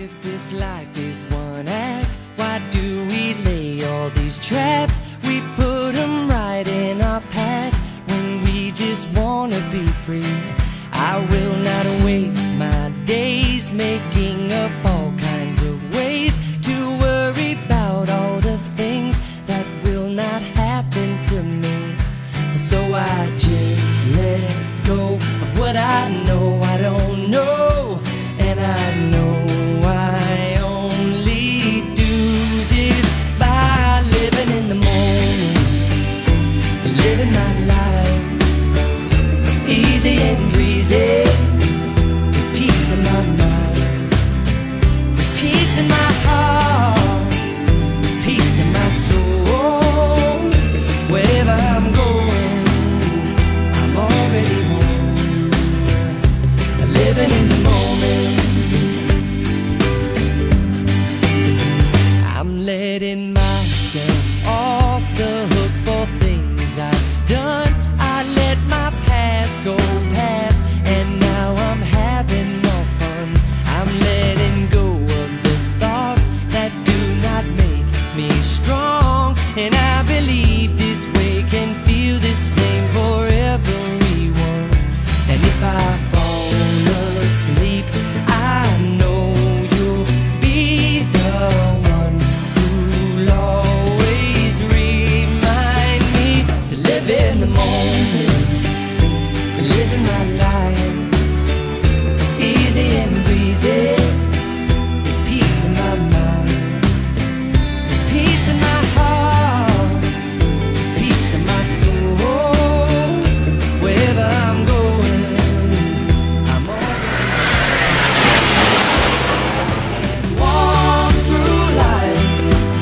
If this life is one act, why do we lay all these traps? We put them right in our path when we just wanna be free. I will not waste my days making up all kinds of ways to worry about all the things that will not happen to me. So I just let go of what I know I don't know, and I know I only do this by living in the moment, living my life easy and breezy, with peace in my mind, with peace in my heart, with peace in my soul. Wherever I'm going, I'm already home, living in the moment. I'm letting myself off the hook for things I've done. I let my past go past, and now I'm having more fun. I'm letting go of the thoughts that do not make me strong, and I believe this way can feel the same for everyone. And if I fall asleep, I know you'll be the one who'll always remind me to live in the moment, living my life easy and breezy, with peace in my mind, with peace in my heart, peace in my soul. Wherever I'm going, I'm already walk through life,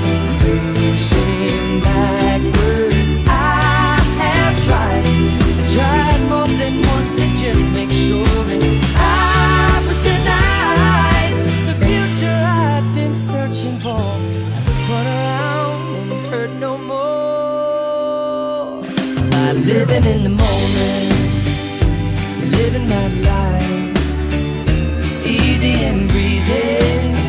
facing backwards. I have tried more than once to just make sure, and I was denied the future I'd been searching for. I spun around and hurt no more. By living in the moment, living my life easy and breezy,